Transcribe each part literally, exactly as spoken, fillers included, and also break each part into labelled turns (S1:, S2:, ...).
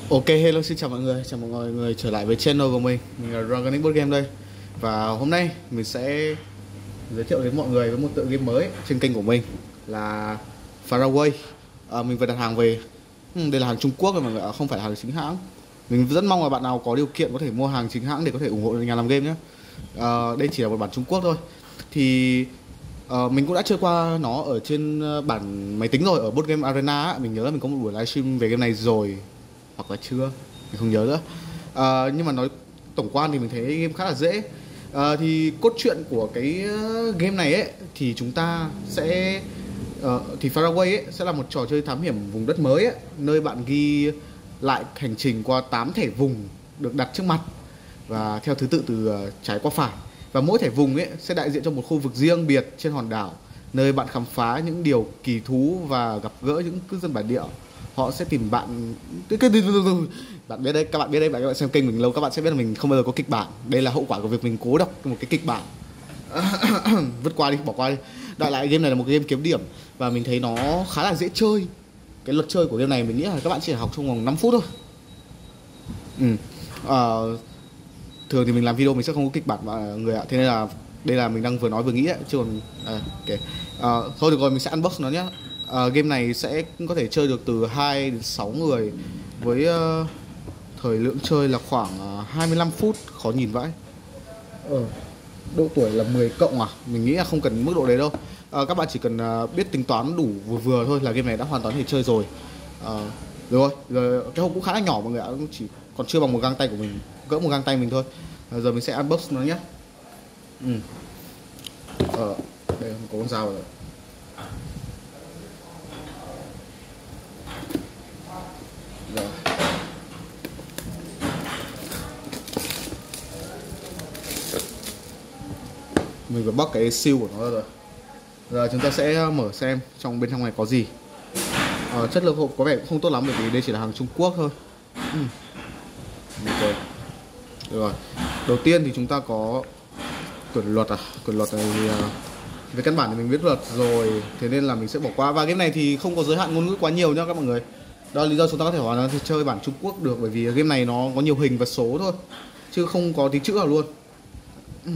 S1: Ok, hello, xin chào mọi người, chào mọi người trở lại với channel của mình. Mình là Dragonix Board Game đây. Và hôm nay mình sẽ giới thiệu đến mọi người với một tựa game mới trên kênh của mình là Faraway. à, Mình vừa đặt hàng về. Hmm, đây là hàng Trung Quốc rồi mọi người ạ, không phải là hàng chính hãng. Mình rất mong là bạn nào có điều kiện có thể mua hàng chính hãng để có thể ủng hộ nhà làm game nhé. à, Đây chỉ là một bản Trung Quốc thôi. Thì Ờ, mình cũng đã chơi qua nó ở trên ờ, bản máy tính rồi, ở Board Game Arena á. Mình nhớ là mình có một buổi livestream về game này rồi, hoặc là chưa, mình không nhớ nữa. Ờ, nhưng mà nói tổng quan thì mình thấy game khá là dễ. Ờ, thì cốt truyện của cái ờ, game này ấy thì chúng ta sẽ ờ, thì Faraway ấy sẽ là một trò chơi thám hiểm vùng đất mới ấy, nơi bạn ghi lại hành trình qua tám thẻ vùng được đặt trước mặt và theo thứ tự từ ờ, trái qua phải. Và mỗi thẻ vùng ấy sẽ đại diện cho một khu vực riêng biệt trên hòn đảo, nơi bạn khám phá những điều kỳ thú và gặp gỡ những cư dân bản địa. Họ sẽ tìm bạn. Bạn biết đấy, các bạn biết đấy, bạn xem kênh mình lâu các bạn sẽ biết là mình không bao giờ có kịch bản. Đây là hậu quả của việc mình cố đọc một cái kịch bản. Vứt qua đi, bỏ qua đi. Đại lại game này là một game kiếm điểm và mình thấy nó khá là dễ chơi. Cái luật chơi của game này mình nghĩ là các bạn chỉ học trong vòng năm phút thôi. Ừ. Uh, thường thì mình làm video mình sẽ không có kịch bản mọi người ạ, thế nên là đây là mình đang vừa nói vừa nghĩ ấy, chứ còn à, okay. à, thôi được rồi, mình sẽ unbox nó nhé. À, game này sẽ có thể chơi được từ hai đến sáu người với uh, thời lượng chơi là khoảng uh, hai mươi lăm phút. Khó nhìn vãi. ờ, Độ tuổi là mười cộng à, mình nghĩ là không cần mức độ đấy đâu. À, các bạn chỉ cần uh, biết tính toán đủ vừa vừa thôi là game này đã hoàn toàn thể chơi rồi. À, rồi rồi cái hộp cũng khá là nhỏ mọi người ạ, chỉ còn chưa bằng một găng tay của mình, cỡ một găng tay mình thôi. À, giờ mình sẽ unbox nó nhé. Ừ. Ờ, đây có con dao rồi. Rồi. Mình vừa bóc cái seal của nó ra rồi. Giờ chúng ta sẽ mở xem trong bên trong này có gì. Ờ, chất lượng hộp có vẻ cũng không tốt lắm bởi vì đây chỉ là hàng Trung Quốc thôi. Ừ. Okay. Được rồi. Đầu tiên thì chúng ta có quyển luật à, quyển luật này thì, uh, về căn bản thì mình biết luật rồi, thế nên là mình sẽ bỏ qua. Và game này thì không có giới hạn ngôn ngữ quá nhiều nhá các mọi người. Đó là lý do chúng ta có thể hoàn toàn chơi bản Trung Quốc được, bởi vì game này nó có nhiều hình và số thôi, chứ không có tí chữ nào luôn. Ừ.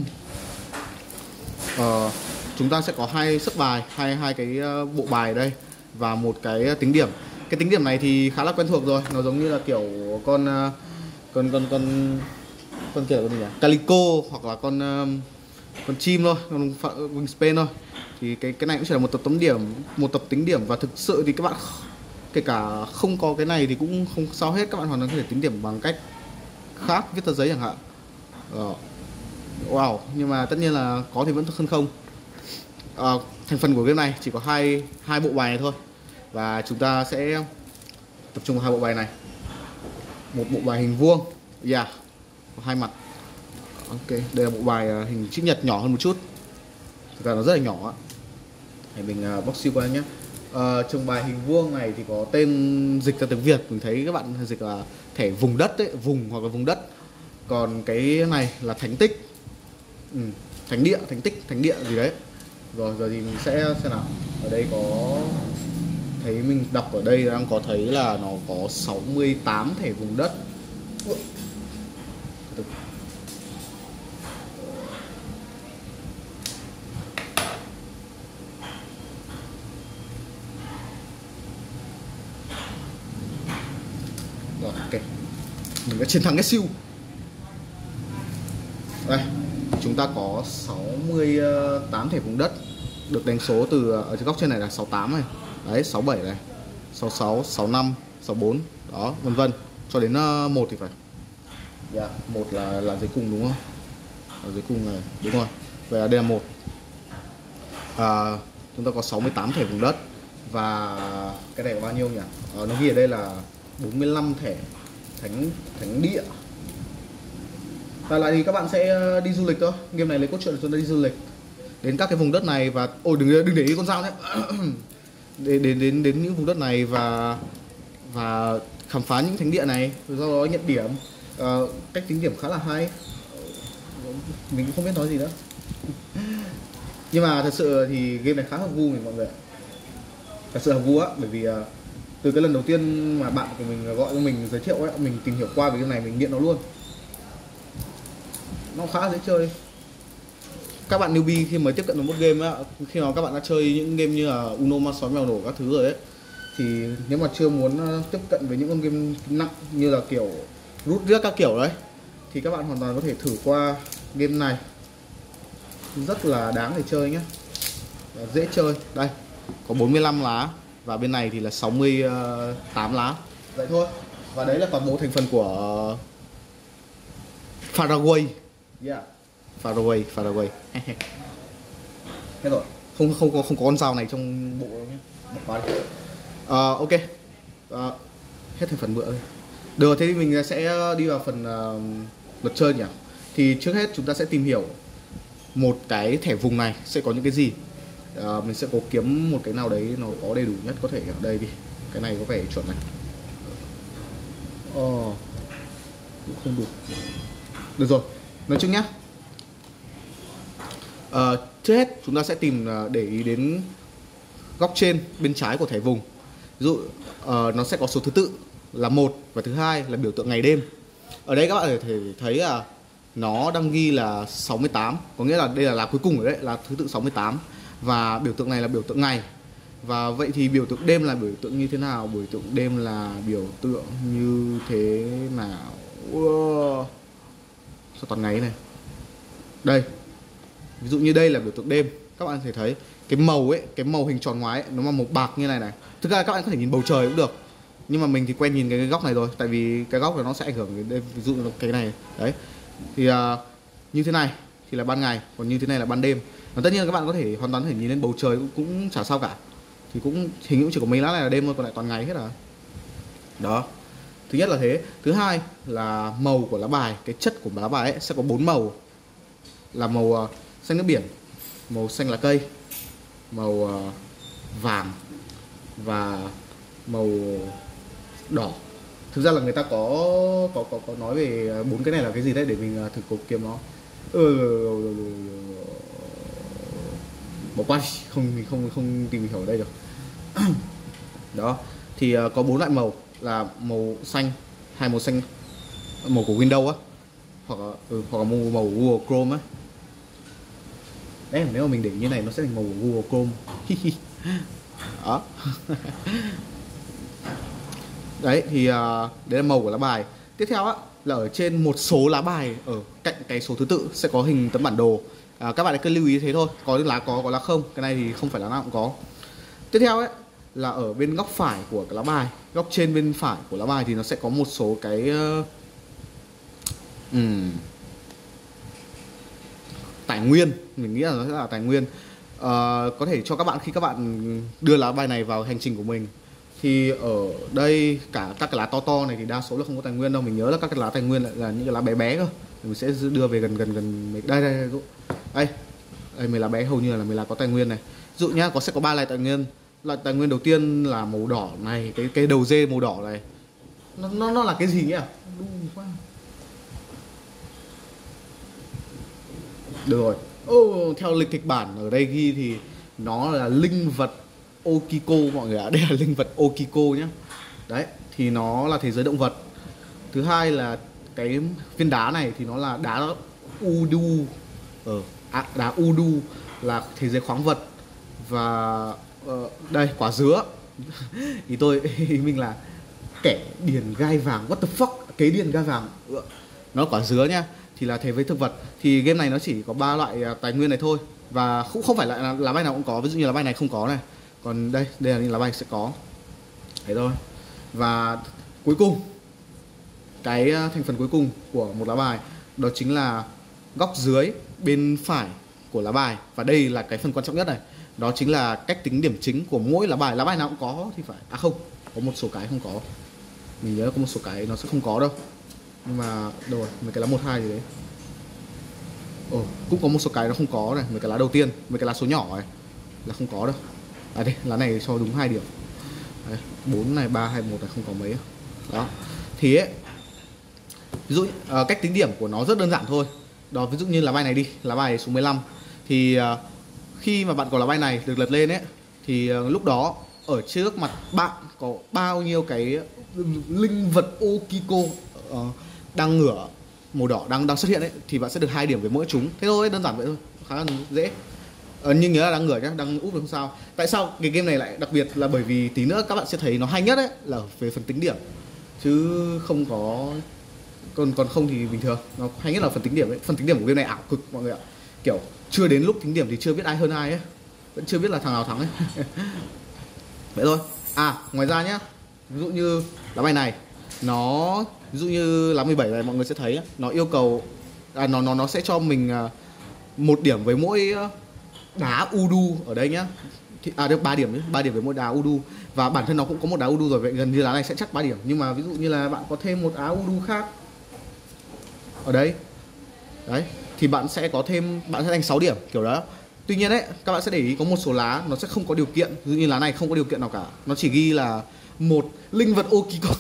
S1: Uh, chúng ta sẽ có hai sấp bài, hai hai cái uh, bộ bài ở đây và một cái tính điểm. Cái tính điểm này thì khá là quen thuộc rồi, nó giống như là kiểu con uh, con con con con kia là con gì nhỉ? Calico hoặc là con uh, con chim thôi, con wingspan thôi. Thì cái cái này cũng chỉ là một tập tấm điểm, một tập tính điểm, và thực sự thì các bạn kể cả không có cái này thì cũng không sao hết, các bạn hoàn toàn có thể tính điểm bằng cách khác, viết tờ giấy chẳng hạn. Ờ. Wow, nhưng mà tất nhiên là có thì vẫn hơn không. À, thành phần của game này chỉ có hai hai bộ bài này thôi, và chúng ta sẽ tập trung vào hai bộ bài này. Một bộ bài hình vuông, yeah, có hai mặt. Ok, đây là bộ bài hình chữ nhật nhỏ hơn một chút, thực ra nó rất là nhỏ. Để mình uh, box siêu qua nhé. Uh, trong bài hình vuông này thì có tên dịch ra tiếng Việt, mình thấy các bạn dịch là thẻ vùng đất ấy, vùng hoặc là vùng đất. Còn cái này là thánh tích, ừ, thánh địa, thánh tích, thánh địa gì đấy. Rồi giờ thì mình sẽ xem nào. Ở đây có thấy, mình đọc ở đây đang có thấy là nó có sáu mươi tám thẻ vùng đất. Rồi, ok, mình đã chiến thắng cái siêu. Đây, chúng ta có sáu mươi tám thẻ vùng đất được đánh số từ ở trên góc trên này là sáu mươi tám này, đấy, sáu mươi bảy này, sáu mươi sáu, sáu mươi lăm, sáu mươi bốn, đó, vân vân cho đến uh, một thì phải. Dạ, yeah, một là là dưới cùng đúng không? Ở dưới cùng này, đúng rồi. Vậy là đây là một. À, chúng ta có sáu mươi tám thẻ vùng đất, và cái này có bao nhiêu nhỉ? À, nó ghi ở đây là bốn mươi lăm thẻ thánh thánh địa. Và lại thì các bạn sẽ đi du lịch thôi. Game này lấy cốt truyện là chúng ta đi du lịch đến các cái vùng đất này, và ôi đừng đừng để ý con dao đấy. đến đến đến đến những vùng đất này và và khám phá những thánh địa này, do đó nhận điểm. À, cách tính điểm khá là hay, mình cũng không biết nói gì nữa. Nhưng mà thật sự thì game này khá hợp gu mình mọi người, thật sự hợp gu á, bởi vì uh, từ cái lần đầu tiên mà bạn của mình gọi cho mình giới thiệu ấy, mình tìm hiểu qua về cái này mình nghiện nó luôn. Nó khá dễ chơi. Các bạn newbie khi mới tiếp cận với một game ấy, khi mà các bạn đã chơi những game như là Uno, ma sói mèo nổ các thứ rồi ấy, thì nếu mà chưa muốn tiếp cận với những con game nặng như là kiểu rút riết các kiểu đấy, thì các bạn hoàn toàn có thể thử qua game này. Rất là đáng để chơi nhé, dễ chơi. Đây có bốn mươi lăm lá và bên này thì là sáu mươi tám lá. Vậy thôi. Và đấy là toàn bộ thành phần của Faraway. Yeah. Faraway, Faraway. Hết rồi. Không không có không có con dao này trong bộ nhé. Bỏ qua đi. Uh, ok. Uh, hết thành phần bữa rồi. Được, thế thì mình sẽ đi vào phần uh, luật chơi nhỉ. Thì trước hết chúng ta sẽ tìm hiểu một cái thẻ vùng này sẽ có những cái gì. Uh, mình sẽ cố kiếm một cái nào đấy nó có đầy đủ nhất có thể. Ở đây đi. Cái này có vẻ chuẩn này. Ồ, oh, cũng không đủ. Được rồi, nói chung nhá. Uh, trước hết chúng ta sẽ tìm uh, để ý đến góc trên bên trái của thẻ vùng. Ví dụ uh, nó sẽ có số thứ tự là một và thứ hai là biểu tượng ngày đêm. Ở đây các bạn có thể thấy là nó đang ghi là sáu mươi tám, có nghĩa là đây là lá cuối cùng rồi đấy, là thứ tự sáu mươi tám. Và biểu tượng này là biểu tượng ngày. Và vậy thì biểu tượng đêm là biểu tượng như thế nào? Biểu tượng đêm là biểu tượng như thế nào? Wow. Sao toàn ngày này? Đây. Ví dụ như đây là biểu tượng đêm. Các bạn có thể thấy cái màu ấy, cái màu hình tròn ngoái ấy, nó là màu bạc như này này. Thực ra các bạn có thể nhìn bầu trời cũng được. Nhưng mà mình thì quen nhìn cái góc này rồi, tại vì cái góc này nó sẽ ảnh hưởng đến đây, ví dụ như cái này. Đấy. Thì uh, như thế này thì là ban ngày, còn như thế này là ban đêm. Và tất nhiên các bạn có thể hoàn toàn có thể nhìn lên bầu trời cũng, cũng chả sao cả. Thì cũng hình như chỉ có mấy lá này là đêm thôi, còn lại toàn ngày hết à. Đó. Thứ nhất là thế. Thứ hai là màu của lá bài, cái chất của lá bài ấy sẽ có bốn màu. Là màu uh, xanh nước biển, màu xanh lá cây, màu uh, vàng và màu đỏ. Thực ra là người ta có có có, có nói về bốn cái này là cái gì đấy để mình uh, thử cố kiếm nó. Ừ, bỏ qua đi, không không không tìm hiểu ở đây được. Đó thì uh, có bốn loại màu là màu xanh, hai màu xanh, màu của Windows á, hoặc là, ừ, hoặc là màu, màu của Google Chrome á. Đấy, nếu mà mình để như này nó sẽ thành màu của Google Chrome. Đó. Đấy thì uh, đấy là màu của lá bài. Tiếp theo á là ở trên một số lá bài ở cạnh cái số thứ tự sẽ có hình tấm bản đồ. À, các bạn cứ lưu ý thế thôi, có lá có có lá không, cái này thì không phải lá nào cũng có. Tiếp theo ấy là ở bên góc phải của cái lá bài, góc trên bên phải của lá bài thì nó sẽ có một số cái uh, um, tài nguyên, mình nghĩ là nó sẽ là tài nguyên. Uh, có thể cho các bạn khi các bạn đưa lá bài này vào hành trình của mình. Thì ở đây cả các cái lá to to này thì đa số là không có tài nguyên đâu, mình nhớ là các cái lá tài nguyên lại là những cái lá bé bé cơ. Mình sẽ đưa về gần gần gần đây đây đây đây, đây mấy lá bé hầu như là mấy lá có tài nguyên này. Ví dụ nhá, có sẽ có ba loại tài nguyên. Loại tài nguyên đầu tiên là màu đỏ này, cái cái đầu dê màu đỏ này, nó nó, nó là cái gì nhỉ? Được rồi. Oh, theo lịch kịch bản ở đây ghi thì nó là linh vật Okiko mọi người ạ. Đây là linh vật Okiko nhé. Đấy, thì nó là thế giới động vật. Thứ hai là cái viên đá này thì nó là đá Udu. Ờ, à, đá Udu là thế giới khoáng vật. Và uh, đây, quả dứa. Ý tôi, ý mình là kẻ điền gai vàng. What the fuck? Kế điền gai vàng. Nó là quả dứa nhá. Thì là thế giới thực vật. Thì game này nó chỉ có ba loại tài nguyên này thôi. Và cũng không phải là lá bài nào cũng có. Ví dụ như lá bài này không có này. Còn đây, đây là những lá bài sẽ có. Thế thôi. Và cuối cùng, cái thành phần cuối cùng của một lá bài đó chính là góc dưới bên phải của lá bài. Và đây là cái phần quan trọng nhất này. Đó chính là cách tính điểm chính của mỗi lá bài. Lá bài nào cũng có thì phải. À không, có một số cái không có. Mình nhớ có một số cái nó sẽ không có đâu. Nhưng mà đâu rồi, mấy cái lá một hai gì đấy. Ồ, cũng có một số cái nó không có này. Mấy cái lá đầu tiên, mấy cái lá số nhỏ này là không có đâu. À đây, lá này cho đúng hai điểm. Đấy, bốn này, ba, hai, một này không có mấy. Đó. Thì ấy, ví dụ uh, cách tính điểm của nó rất đơn giản thôi. Đó, ví dụ như lá bài này đi, lá bài số mười lăm. Thì uh, khi mà bạn có lá bài này được lật lên ấy, thì uh, lúc đó ở trước mặt bạn có bao nhiêu cái linh vật Okiko uh, đang ngửa màu đỏ đang đang xuất hiện ấy, thì bạn sẽ được hai điểm với mỗi chúng. Thế thôi, đơn giản vậy thôi, khá là dễ. Ờ, nhưng nhớ là đang ngửa nhá, đang úp được không sao. Tại sao cái game này lại đặc biệt là bởi vì tí nữa các bạn sẽ thấy nó hay nhất ấy là về phần tính điểm, chứ không có còn còn không thì bình thường. Nó hay nhất là phần tính điểm ấy. Phần tính điểm của game này ảo cực mọi người ạ, kiểu chưa đến lúc tính điểm thì chưa biết ai hơn ai ấy, vẫn chưa biết là thằng nào thắng ấy. Vậy thôi. À ngoài ra nhá, ví dụ như lá bài này nó, ví dụ như lá mười bảy này mọi người sẽ thấy ấy, nó yêu cầu à, nó nó nó sẽ cho mình một điểm với mỗi đá Udu ở đây nhá. Thì, à được ba điểm nhé, ba điểm với mỗi đá Udu, và bản thân nó cũng có một đá Udu rồi, vậy gần như lá này sẽ chắc ba điểm. Nhưng mà ví dụ như là bạn có thêm một áo Udu khác ở đây đấy, thì bạn sẽ có thêm, bạn sẽ thành sáu điểm kiểu đó. Tuy nhiên đấy, các bạn sẽ để ý có một số lá nó sẽ không có điều kiện, ví dụ như lá này không có điều kiện nào cả, nó chỉ ghi là một linh vật Okiko.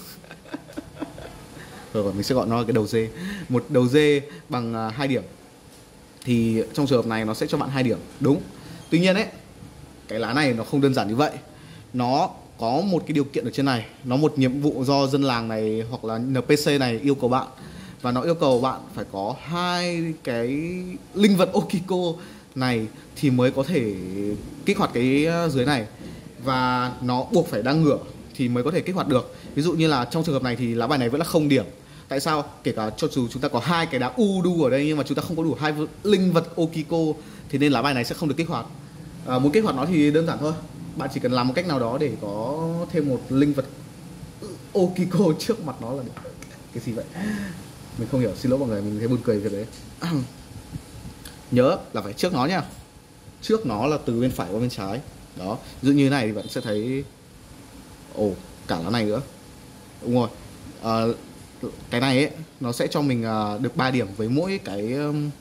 S1: Rồi mình sẽ gọi nó là cái đầu dê, một đầu dê bằng uh, hai điểm. Thì trong trường hợp này nó sẽ cho bạn hai điểm, đúng. Tuy nhiên ấy, cái lá này nó không đơn giản như vậy. Nó có một cái điều kiện ở trên này, nó một nhiệm vụ do dân làng này hoặc là en pê xê này yêu cầu bạn, và nó yêu cầu bạn phải có hai cái linh vật Okiko này thì mới có thể kích hoạt cái dưới này, và nó buộc phải đang ngửa thì mới có thể kích hoạt được. Ví dụ như là trong trường hợp này thì lá bài này vẫn là không điểm. Tại sao? Kể cả cho dù chúng ta có hai cái đá Udu ở đây nhưng mà chúng ta không có đủ hai linh vật Okiko thì nên lá bài này sẽ không được kích hoạt. À, muốn kích hoạt nó thì đơn giản thôi, bạn chỉ cần làm một cách nào đó để có thêm một linh vật Okiko trước mặt nó là được. Cái gì vậy? Mình không hiểu, xin lỗi mọi người, mình thấy buồn cười việc đấy. Nhớ là phải trước nó nhá. Trước nó là từ bên phải qua bên trái. Đó, ví dụ như này thì bạn sẽ thấy ồ, cả lá này nữa. Đúng rồi. À, cái này ấy nó sẽ cho mình uh, được ba điểm với mỗi cái um,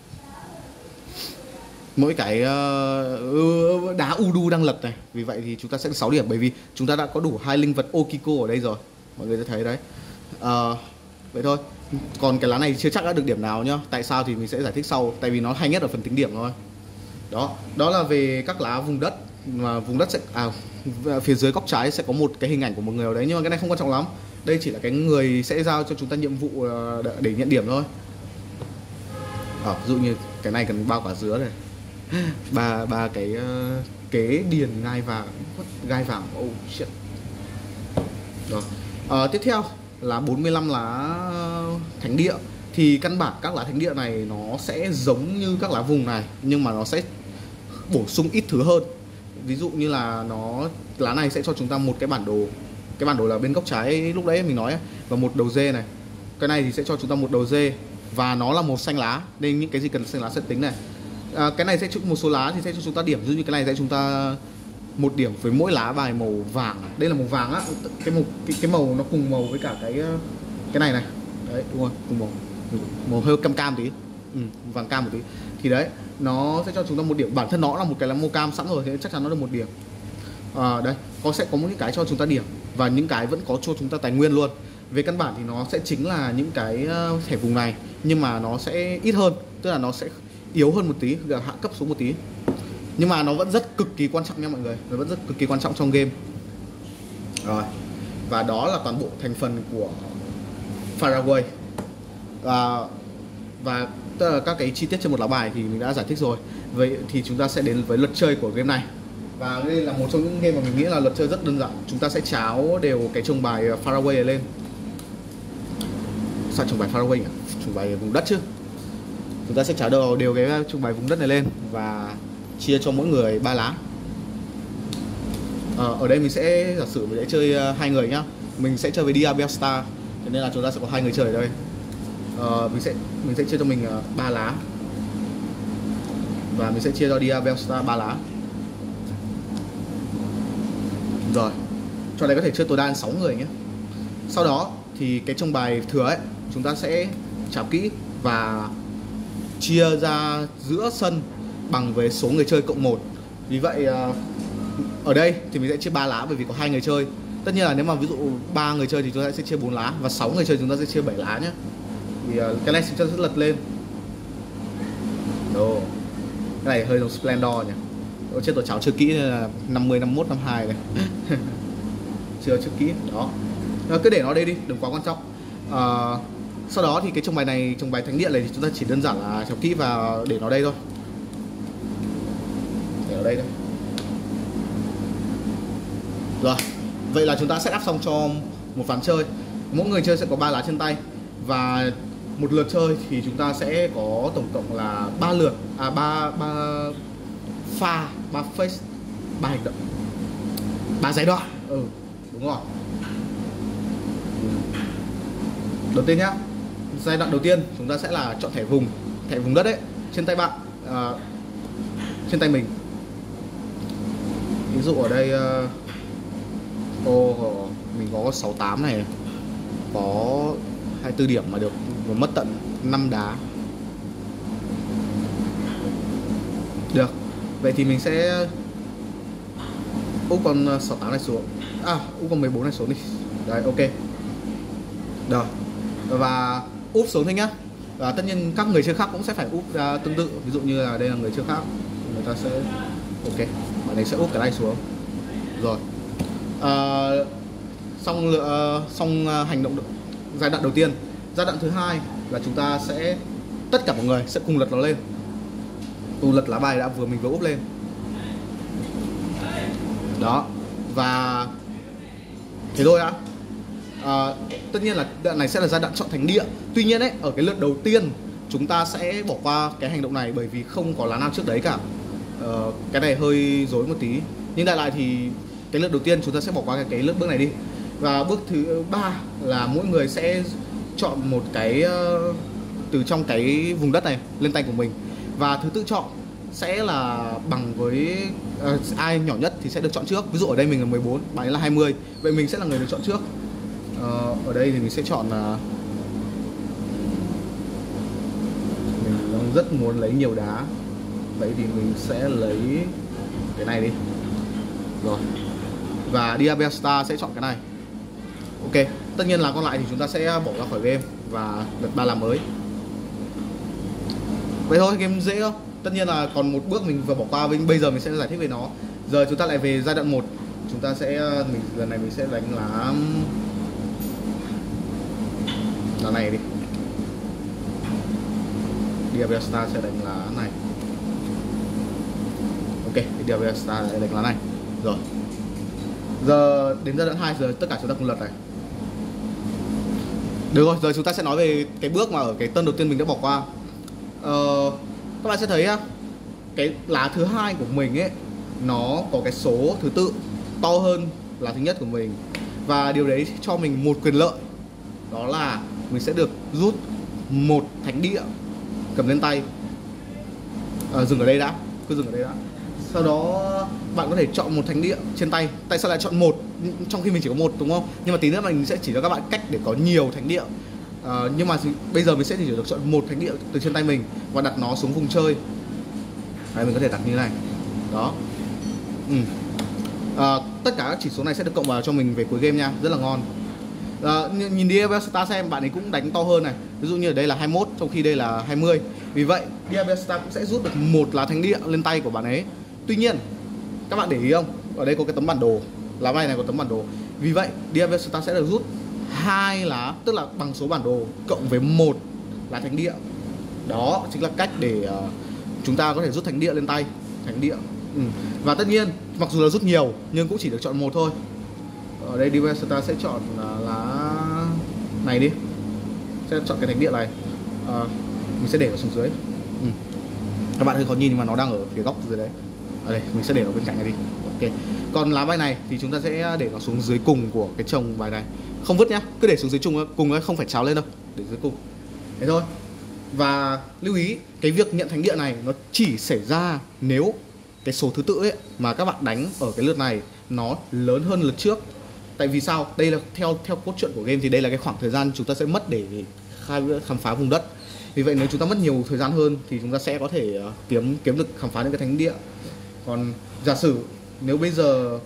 S1: mỗi cái uh, đá Udu đang lật này. Vì vậy thì chúng ta sẽ được sáu điểm, bởi vì chúng ta đã có đủ hai linh vật Okiko ở đây rồi. Mọi người sẽ thấy đấy. Uh, vậy thôi. Còn cái lá này chưa chắc đã được điểm nào nhá. Tại sao thì mình sẽ giải thích sau. Tại vì nó hay nhất ở phần tính điểm thôi. Đó, đó là về các lá vùng đất. Mà vùng đất sẽ à, phía dưới góc trái sẽ có một cái hình ảnh của một người ở đấy, nhưng mà cái này không quan trọng lắm. Đây chỉ là cái người sẽ giao cho chúng ta nhiệm vụ để nhận điểm thôi. À, ví dụ như cái này cần bao quả dứa này, ba ba cái uh, kế điền ngai vàng, gai vàng, oh shit. Rồi. À, tiếp theo là bốn mươi lăm lá thánh địa. Thì căn bản các lá thánh địa này nó sẽ giống như các lá vùng này, nhưng mà nó sẽ bổ sung ít thứ hơn. Ví dụ như là nó lá này sẽ cho chúng ta một cái bản đồ. Cái bản đồ là bên góc trái lúc đấy mình nói ấy, và một đầu dê này. Cái này thì sẽ cho chúng ta một đầu dê, và nó là màu xanh lá nên những cái gì cần xanh lá sẽ tính này. À, cái này sẽ chụp một số lá thì sẽ cho chúng ta điểm, ví dụ như cái này sẽ chúng ta một điểm với mỗi lá bài màu vàng. Đây là màu vàng á, cái màu cái, cái màu nó cùng màu với cả cái cái này này. Đấy, đúng rồi, cùng màu. Màu hơi cam cam tí. Ừ, vàng cam một tí. Thì đấy, nó sẽ cho chúng ta một điểm. Bản thân nó là một cái lá màu cam sẵn rồi thì chắc chắn nó được một điểm. À, đây, có sẽ có những cái cho chúng ta điểm và những cái vẫn có cho chúng ta tài nguyên luôn. Về căn bản thì nó sẽ chính là những cái thẻ vùng này, nhưng mà nó sẽ ít hơn, tức là nó sẽ yếu hơn một tí, hạ cấp xuống một tí. Nhưng mà nó vẫn rất cực kỳ quan trọng nha mọi người, nó vẫn rất cực kỳ quan trọng trong game. Rồi, và đó là toàn bộ thành phần của Faraway. À, và tức là các cái chi tiết trên một lá bài thì mình đã giải thích rồi. Vậy thì chúng ta sẽ đến với luật chơi của game này. Và đây là một trong những game mà mình nghĩ là luật chơi rất đơn giản. Chúng ta sẽ cháo đều cái chồng bài Faraway này lên. Sao chồng bài Faraway nhỉ? Chồng bài vùng đất chứ. Chúng ta sẽ cháo đều, đều cái chồng bài vùng đất này lên và chia cho mỗi người ba lá. À, ở đây mình sẽ giả sử mình sẽ chơi hai người nhá. Mình sẽ chơi với Diabellstar, cho nên là chúng ta sẽ có hai người chơi ở đây. À, mình sẽ mình sẽ chia cho mình ba lá. Và mình sẽ chia cho Diabellstar ba lá. Rồi, trò này có thể chơi tối đa sáu người nhé. Sau đó thì cái chồng bài thừa ấy chúng ta sẽ cháo kỹ và chia ra giữa sân bằng với số người chơi cộng một. Vì vậy ở đây thì mình sẽ chia ba lá bởi vì có hai người chơi. Tất nhiên là nếu mà ví dụ ba người chơi thì chúng ta sẽ chia bốn lá, và sáu người chơi chúng ta sẽ chia bảy lá nhé. Thì cái này chúng ta sẽ lật lên. Đồ. Cái này hơi giống Splendor nhỉ. Ở trên tổ cháo chưa kỹ nên là năm mươi, năm mươi mốt, năm mươi hai này. chưa chưa kỹ đó. Cứ để nó đây đi, đừng quá quan trọng. À, sau đó thì cái trồng bài này, trồng bài thánh địa này thì chúng ta chỉ đơn giản là trồng kỹ và để nó đây thôi, để ở đây thôi. Rồi, vậy là chúng ta set up xong cho một ván chơi. Mỗi người chơi sẽ có ba lá trên tay và một lượt chơi thì chúng ta sẽ có tổng cộng là ba lượt, à ba ba pha, ba phase, ba hành động, ba giai đoạn. Ừ, đúng rồi. Đầu tiên nhá, giai đoạn đầu tiên chúng ta sẽ là chọn thẻ vùng, thẻ vùng đất ấy trên tay bạn, à, trên tay mình. Ví dụ ở đây uh, ô mình có sáu tám này, có hai mươi tư điểm mà được mà mất tận năm đá. Được, vậy thì mình sẽ úp con sáu tám này xuống, à úp con mười bốn này xuống đi. Đấy, ok. Rồi, và úp xuống thôi nhá. Và tất nhiên các người chơi khác cũng sẽ phải úp ra tương tự. Ví dụ như là đây là người chơi khác, người ta sẽ ok, bạn ấy sẽ úp cái này xuống. Rồi, à, xong lựa xong hành động giai đoạn đầu tiên. Giai đoạn thứ hai là chúng ta sẽ tất cả mọi người sẽ cùng lật nó lên, cùng lật lá bài đã vừa mình vừa úp lên đó, và thế thôi đã. À, tất nhiên là đoạn này sẽ là giai đoạn chọn thánh địa. Tuy nhiên ấy, ở cái lượt đầu tiên chúng ta sẽ bỏ qua cái hành động này bởi vì không có lá nào trước đấy cả. Ờ, cái này hơi rối một tí, nhưng đại lại thì cái lượt đầu tiên chúng ta sẽ bỏ qua cái, cái lượt bước này đi. Và bước thứ ba là mỗi người sẽ chọn một cái uh, từ trong cái vùng đất này lên tay của mình, và thứ tự chọn sẽ là bằng với uh, ai nhỏ nhất thì sẽ được chọn trước. Ví dụ ở đây mình là mười bốn, bạn ấy là hai mươi, vậy mình sẽ là người được chọn trước. Uh, ở đây thì mình sẽ chọn là uh, mình rất muốn lấy nhiều đá, vậy thì mình sẽ lấy cái này đi. Rồi, và Diablo Star sẽ chọn cái này. Ok, tất nhiên là còn lại thì chúng ta sẽ bỏ ra khỏi game và lượt ba làm mới. Vậy thôi, game dễ không? Tất nhiên là còn một bước mình vừa bỏ qua, bây giờ mình sẽ giải thích về nó. Giờ chúng ta lại về giai đoạn một. Chúng ta sẽ, mình lần này mình sẽ đánh lá lá này đi. Diablo Star sẽ đánh lá này. Ok, Diablo Star sẽ đánh lá này. Rồi, giờ đến giai đoạn hai, giờ tất cả chúng ta cùng lật này. Được rồi, giờ chúng ta sẽ nói về cái bước mà ở cái turn đầu tiên mình đã bỏ qua. Ờ, các bạn sẽ thấy cái lá thứ hai của mình ấy, nó có cái số thứ tự to hơn lá thứ nhất của mình, và điều đấy cho mình một quyền lợi, đó là mình sẽ được rút một thánh địa cầm lên tay. À, dừng ở đây đã, cứ dừng ở đây đã. Sau đó bạn có thể chọn một thánh địa trên tay. Tại sao lại chọn một trong khi mình chỉ có một, đúng không? Nhưng mà tí nữa mình sẽ chỉ cho các bạn cách để có nhiều thánh địa. À, nhưng mà bây giờ mình sẽ chỉ được chọn một thánh địa từ trên tay mình và đặt nó xuống vùng chơi. Đấy, mình có thể đặt như thế này. Đó. Ừ. À, tất cả các chỉ số này sẽ được cộng vào cho mình về cuối game nha, rất là ngon. À, nhìn Diablo Star xem, bạn ấy cũng đánh to hơn này. Ví dụ như ở đây là hai mươi mốt, trong khi đây là hai mươi. Vì vậy Diablo Star cũng sẽ rút được một lá thánh địa lên tay của bạn ấy. Tuy nhiên, các bạn để ý không? Ở đây có cái tấm bản đồ, lá bài này có tấm bản đồ. Vì vậy Diablo Star sẽ được rút hai lá, tức là bằng số bản đồ cộng với một lá thánh địa. Đó chính là cách để uh, chúng ta có thể rút thánh địa lên tay, thánh địa. Ừ. Và tất nhiên, mặc dù là rút nhiều nhưng cũng chỉ được chọn một thôi. Ở đây Diablo Star sẽ chọn uh, lá này đi, sẽ chọn cái thánh địa này. Uh, mình sẽ để nó xuống dưới. Ừ. Các bạn hơi khó nhìn nhưng mà nó đang ở phía góc dưới đấy. Ở đây mình sẽ để nó bên cạnh này đi. Ok. Còn lá bài này thì chúng ta sẽ để nó xuống dưới cùng của cái chồng bài này. Không vứt nhá, cứ để xuống dưới cùng cùng, không phải trào lên đâu, để dưới cùng. Thế thôi. Và lưu ý, cái việc nhận thánh địa này nó chỉ xảy ra nếu cái số thứ tự ấy mà các bạn đánh ở cái lượt này nó lớn hơn lượt trước. Tại vì sao? Đây là theo theo cốt truyện của game thì đây là cái khoảng thời gian chúng ta sẽ mất để khai khám phá vùng đất. Vì vậy nếu chúng ta mất nhiều thời gian hơn thì chúng ta sẽ có thể uh, kiếm kiếm được khám phá những cái thánh địa. Còn giả sử nếu bây giờ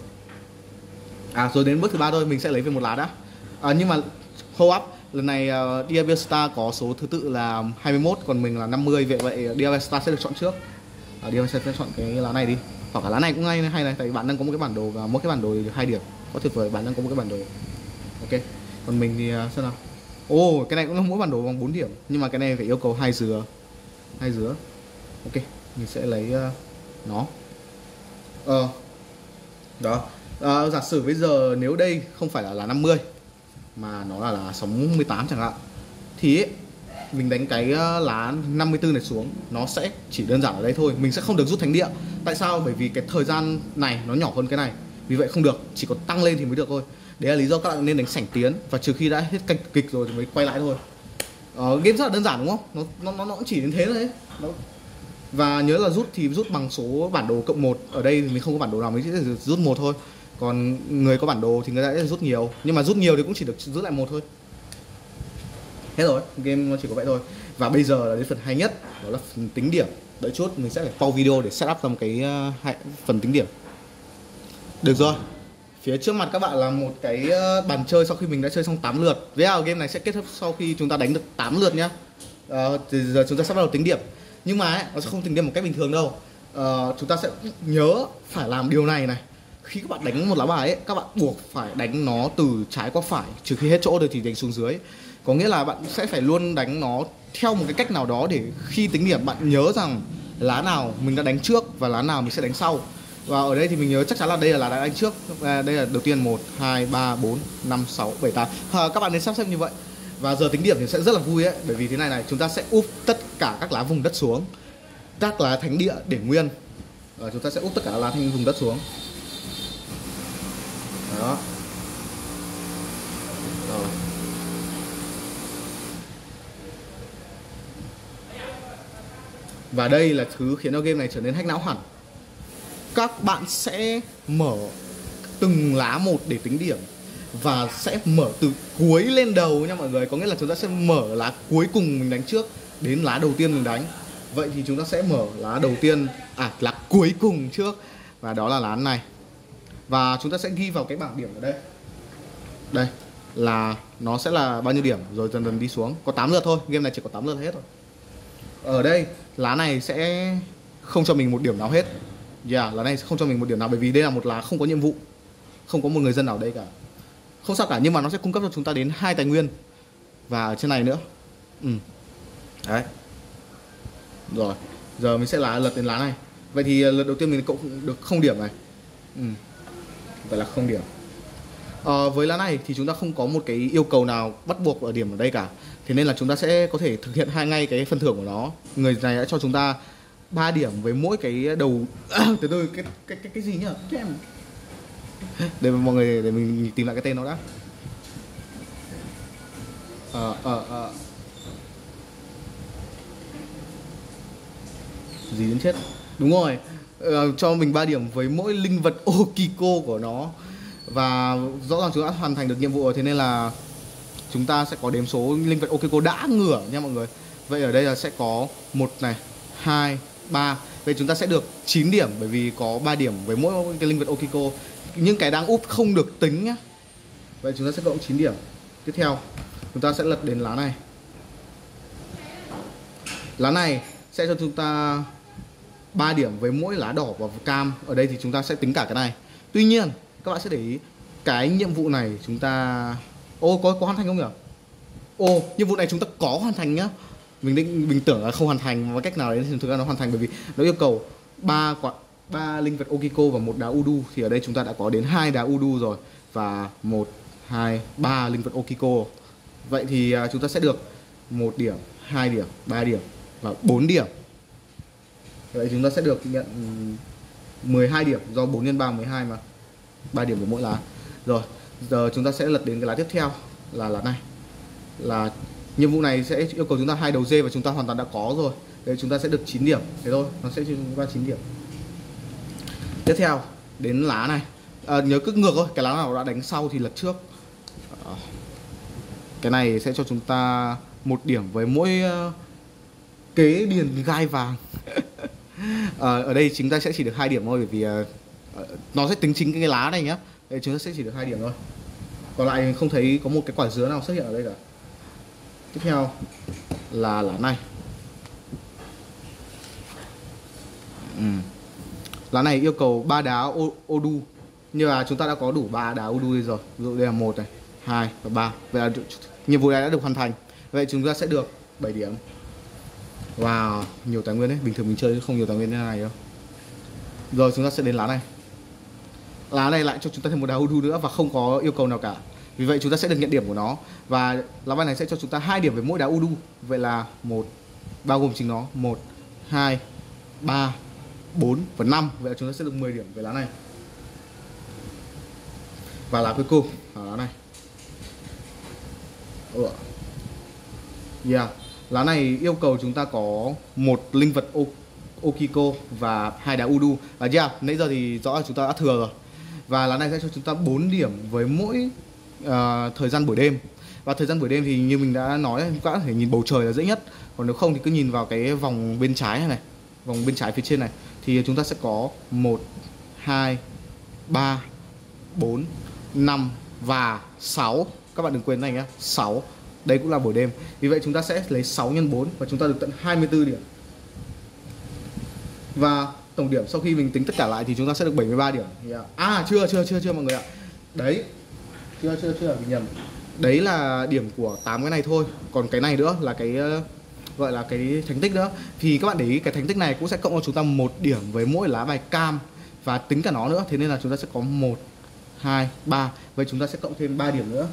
S1: à rồi đến bước thứ ba thôi, mình sẽ lấy về một lá đã. À, nhưng mà hold up, lần này uh, Diablo Star có số thứ tự là hai mươi mốt, còn mình là năm mươi. Vậy vậy Diablo Star sẽ được chọn trước. À, Diablo Star sẽ chọn cái lá này đi, hoặc là lá này cũng ngay hay này, tại vì bạn đang có một cái bản đồ và mỗi cái bản đồ được hai điểm. Quá tuyệt vời, bạn đang có một cái bản đồ. Ok, còn mình thì uh, xem nào. Ồ, oh, cái này cũng là mỗi bản đồ bằng bốn điểm, nhưng mà cái này phải yêu cầu hai dừa. Hai dứa. Ok, mình sẽ lấy uh, nó. Ờ Đó. À, giả sử bây giờ nếu đây không phải là lá năm mươi mà nó là lá sáu mươi tám chẳng hạn, thì ấy, mình đánh cái lá năm mươi tư này xuống, nó sẽ chỉ đơn giản ở đây thôi. Mình sẽ không được rút thánh địa. Tại sao? Bởi vì cái thời gian này nó nhỏ hơn cái này, vì vậy không được, chỉ có tăng lên thì mới được thôi. Đấy là lý do các bạn nên đánh sảnh tiến, và trừ khi đã hết cạch kịch rồi thì mới quay lại thôi. Ờ, game rất là đơn giản đúng không? Nó nó nó cũng chỉ đến thế thôi đấy. Nó... Và nhớ là rút thì rút bằng số bản đồ cộng một. Ở đây thì mình không có bản đồ nào, mình chỉ rút một thôi. Còn người có bản đồ thì người ta sẽ rút nhiều, nhưng mà rút nhiều thì cũng chỉ được rút lại một thôi. Hết rồi, game nó chỉ có vậy thôi. Và bây giờ là đến phần hay nhất, đó là phần tính điểm. Đợi chút, mình sẽ phải pause video để setup ra một cái uh, phần tính điểm. Được rồi. Phía trước mặt các bạn là một cái bàn chơi sau khi mình đã chơi xong tám lượt. Với là game này sẽ kết thúc sau khi chúng ta đánh được tám lượt nhá. À, thì giờ chúng ta sẽ bắt đầu tính điểm. Nhưng mà ấy, nó sẽ không tính điểm một cách bình thường đâu. À, chúng ta sẽ nhớ phải làm điều này này. Khi các bạn đánh một lá bài ấy, các bạn buộc phải đánh nó từ trái qua phải, trừ khi hết chỗ rồi thì đánh xuống dưới. Có nghĩa là bạn sẽ phải luôn đánh nó theo một cái cách nào đó để khi tính điểm bạn nhớ rằng lá nào mình đã đánh trước và lá nào mình sẽ đánh sau. Và ở đây thì mình nhớ chắc chắn là đây là lá đã đánh trước. À, đây là đầu tiên một, hai, ba, bốn, năm, sáu, bảy, tám. À, các bạn nên sắp xếp như vậy. Và giờ tính điểm thì sẽ rất là vui ấy, bởi vì thế này này, chúng ta sẽ úp tất cả các lá vùng đất xuống, các lá thánh địa để nguyên. À, chúng ta sẽ úp tất cả các lá thành vùng đất xuống. Đó. Rồi. Và đây là thứ khiến cho game này trở nên hack não hẳn. Các bạn sẽ mở từng lá một để tính điểm, và sẽ mở từ cuối lên đầu nha mọi người. Có nghĩa là chúng ta sẽ mở lá cuối cùng mình đánh trước đến lá đầu tiên mình đánh. Vậy thì chúng ta sẽ mở lá đầu tiên, à lá cuối cùng trước, và đó là lá này. Và chúng ta sẽ ghi vào cái bảng điểm ở đây. Đây là nó sẽ là bao nhiêu điểm, rồi dần dần đi xuống. Có tám lượt thôi, game này chỉ có tám lượt hết rồi. Ở đây lá này sẽ không cho mình một điểm nào hết. Yeah, lá này không cho mình một điểm nào, bởi vì đây là một lá không có nhiệm vụ, không có một người dân nào ở đây cả. Không sao cả, nhưng mà nó sẽ cung cấp cho chúng ta đến hai tài nguyên. Và ở trên này nữa. Ừ. Đấy. Rồi, giờ mình sẽ lá lật đến lá này. Vậy thì lượt đầu tiên mình cộng được không điểm này. Ừ. Vậy là không điểm. À, với lá này thì chúng ta không có một cái yêu cầu nào bắt buộc ở điểm ở đây cả. Thế nên là chúng ta sẽ có thể thực hiện hai ngay cái phần thưởng của nó. Người này đã cho chúng ta ba điểm với mỗi cái đầu. À, từ từ, cái cái cái cái gì nhỉ? Để mọi người, để mình tìm lại cái tên nó đã. Ờ ờ ờ gì đến chết. Đúng rồi. Ờ, cho mình ba điểm với mỗi linh vật Okiko của nó. Và rõ ràng chúng ta đã hoàn thành được nhiệm vụ rồi, thế nên là chúng ta sẽ có đếm số linh vật Okiko đã ngửa nha mọi người. Vậy ở đây là sẽ có một này, hai, ba. Vậy chúng ta sẽ được chín điểm, bởi vì có ba điểm với mỗi cái linh vật Okiko. Nhưng cái đang úp không được tính nhá. Vậy chúng ta sẽ cộng chín điểm. Tiếp theo chúng ta sẽ lật đến lá này. Lá này sẽ cho chúng ta ba điểm với mỗi lá đỏ và cam. Ở đây thì chúng ta sẽ tính cả cái này. Tuy nhiên các bạn sẽ để ý, cái nhiệm vụ này chúng ta... Ô, có, có hoàn thành không nhỉ? Ô, nhiệm vụ này chúng ta có hoàn thành nhá. Mình định mình tưởng là không hoàn thành, với cách nào đấy thì thực ra nó hoàn thành, bởi vì nó yêu cầu ba quả ba linh vật Okiko và một đá Udu. Thì ở đây chúng ta đã có đến hai đá Udu rồi, và một, hai, ba linh vật Okiko. Vậy thì chúng ta sẽ được một điểm, hai điểm, ba điểm và bốn điểm. Vậy chúng ta sẽ được nhận mười hai điểm, do bốn nhân ba mười hai mà. ba điểm của mỗi lá. Rồi, giờ chúng ta sẽ lật đến cái lá tiếp theo là lá này. Là nhiệm vụ này sẽ yêu cầu chúng ta hai đầu dê và chúng ta hoàn toàn đã có rồi. Đấy, chúng ta sẽ được chín điểm. Thế thôi, nó sẽ cho chúng ta chín điểm. Tiếp theo đến lá này. À, nhớ cứ ngược thôi, cái lá nào đã đánh sau thì lật trước. À, cái này sẽ cho chúng ta một điểm với mỗi uh, kế điền gai vàng. À, ở đây chúng ta sẽ chỉ được hai điểm thôi, bởi vì uh, nó sẽ tính chính cái lá này nhá. Đây, chúng ta sẽ chỉ được hai điểm thôi. Còn lại không thấy có một cái quả dứa nào xuất hiện ở đây cả. Tiếp theo là lá này. Ừ. Lá này yêu cầu ba đá Odu. như là chúng ta đã có đủ ba đá Udu rồi. Ví dụ đây là một này, hai và ba. Vậy là nhiệm vụ này đã được hoàn thành. Vậy chúng ta sẽ được bảy điểm. Wow, nhiều tài nguyên đấy. Bình thường mình chơi không nhiều tài nguyên như thế này đâu. Rồi chúng ta sẽ đến lá này. Lá này lại cho chúng ta thêm một đá Udu nữa và không có yêu cầu nào cả. Vì vậy chúng ta sẽ được nhận điểm của nó. Và lá bài này sẽ cho chúng ta hai điểm về mỗi đá Udu. Vậy là một, bao gồm chính nó một, hai, ba, bốn và năm. Vậy là chúng ta sẽ được mười điểm về lá này. Và lá cuối cùng là lá này. Ủa. Yeah. Lá này yêu cầu chúng ta có một linh vật Okiko và hai đá Udu. Và yeah, nãy giờ thì rõ là chúng ta đã thừa rồi. Và lá này sẽ cho chúng ta bốn điểm với mỗi uh, thời gian buổi đêm. Và thời gian buổi đêm thì như mình đã nói, các bạn có thể nhìn bầu trời là dễ nhất. Còn nếu không thì cứ nhìn vào cái vòng bên trái này, này vòng bên trái phía trên này. Thì chúng ta sẽ có một, hai, ba, bốn, năm và sáu. Các bạn đừng quên này nhé, sáu. Đây cũng là buổi đêm. Vì vậy chúng ta sẽ lấy sáu nhân bốn và chúng ta được tận hai mươi tư điểm. Và tổng điểm sau khi mình tính tất cả lại thì chúng ta sẽ được bảy mươi ba điểm. À chưa chưa chưa chưa mọi người ạ. Đấy. Chưa chưa chưa mình nhầm. Đấy là điểm của tám cái này thôi. Còn cái này nữa là cái gọi là cái thành tích nữa. Thì các bạn để ý cái thành tích này cũng sẽ cộng cho chúng ta một điểm với mỗi lá bài cam và tính cả nó nữa. Thế nên là chúng ta sẽ có một, hai, ba. Vậy chúng ta sẽ cộng thêm ba điểm nữa.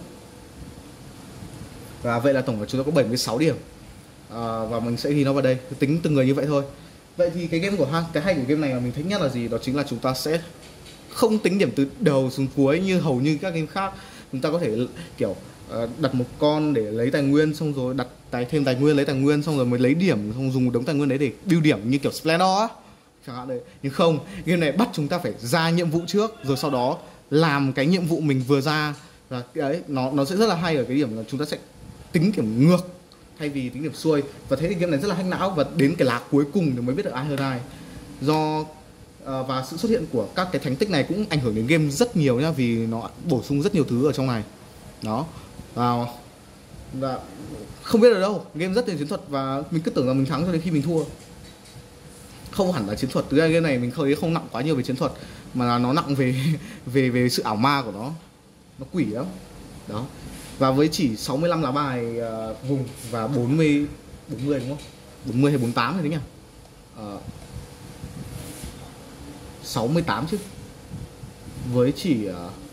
S1: Và vậy là tổng là chúng ta có bảy mươi sáu điểm. À, và mình sẽ ghi nó vào đây, tính từng người như vậy thôi. Vậy thì cái game của ha, cái hay của game này mà mình thích nhất là gì? Đó chính là chúng ta sẽ không tính điểm từ đầu xuống cuối như hầu như các game khác. Chúng ta có thể kiểu uh, đặt một con để lấy tài nguyên, xong rồi đặt tài thêm tài nguyên, lấy tài nguyên, xong rồi mới lấy điểm, xong dùng một đống tài nguyên đấy để build điểm như kiểu Splendor á, chẳng hạn đấy. Nhưng không, game này bắt chúng ta phải ra nhiệm vụ trước, rồi sau đó làm cái nhiệm vụ mình vừa ra. Và đấy, nó nó sẽ rất là hay ở cái điểm là chúng ta sẽ tính điểm ngược thay vì tính điểm xuôi. Và thế thì game này rất là hack não, và đến cái lá cuối cùng thì mới biết được ai hơn ai. Do uh, và sự xuất hiện của các cái thánh tích này cũng ảnh hưởng đến game rất nhiều nhá, vì nó bổ sung rất nhiều thứ ở trong này. Đó. Và, và không biết ở đâu, game rất nhiều chiến thuật và mình cứ tưởng là mình thắng cho đến khi mình thua. Không hẳn là chiến thuật, từ game này mình thấy không nặng quá nhiều về chiến thuật, mà là nó nặng về về về sự ảo ma của nó. Nó quỷ lắm. Đó. Và với chỉ sáu mươi lăm lá bài uh, vùng và bốn mươi bốn mươi đúng không? bốn mươi hay bốn mươi tám rồi đấy nhỉ? Uh, sáu mươi tám chứ. Với chỉ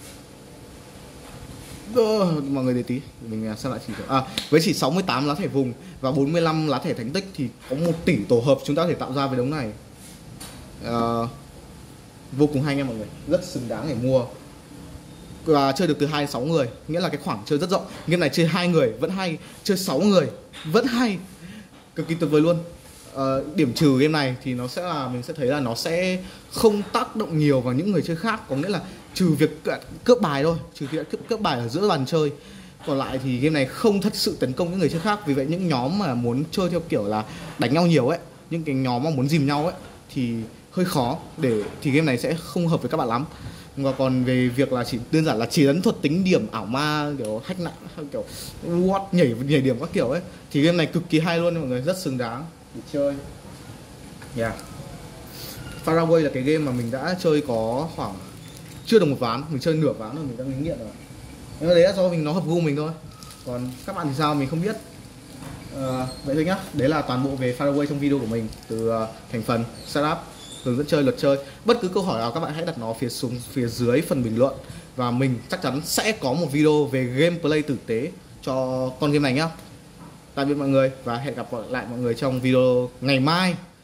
S1: uh... uh, mọi người để tí mình xem lại chỉ à, với chỉ sáu mươi tám lá thẻ vùng và bốn mươi lăm lá thẻ thánh tích thì có một tỷ tổ hợp chúng ta có thể tạo ra với đống này. Uh, vô cùng hay nha mọi người, rất xứng đáng để mua. Và chơi được từ hai đến sáu người, nghĩa là cái khoảng chơi rất rộng. Game này chơi hai người vẫn hay, chơi sáu người vẫn hay, cực kỳ tuyệt vời luôn. À, điểm trừ game này thì nó sẽ là mình sẽ thấy là nó sẽ không tác động nhiều vào những người chơi khác, có nghĩa là trừ việc cướp bài thôi, trừ việc cướp, cướp bài ở giữa bàn chơi. Còn lại thì game này không thật sự tấn công những người chơi khác. Vì vậy những nhóm mà muốn chơi theo kiểu là đánh nhau nhiều ấy, những cái nhóm mà muốn dìm nhau ấy thì hơi khó, để thì game này sẽ không hợp với các bạn lắm. Và còn về việc là chỉ đơn giản là chỉ ấn thuật tính điểm ảo ma, kiểu hack nặng, kiểu what nhảy nhảy điểm các kiểu ấy, thì game này cực kỳ hay luôn mọi người, rất xứng đáng để chơi. Yeah. Faraway là cái game mà mình đã chơi có khoảng chưa được một ván, mình chơi nửa ván rồi mình đã ngấy nghiện rồi. Nhưng mà đấy là do mình nó hợp gu mình thôi. Còn các bạn thì sao mình không biết. À, vậy thôi nhá, đấy là toàn bộ về Faraway trong video của mình, từ uh, thành phần, setup, hướng dẫn chơi, luật chơi. Bất cứ câu hỏi nào các bạn hãy đặt nó phía xuống phía dưới phần bình luận, và mình chắc chắn sẽ có một video về gameplay tử tế cho con game này nhá. Tạm biệt mọi người và hẹn gặp lại mọi người trong video ngày mai.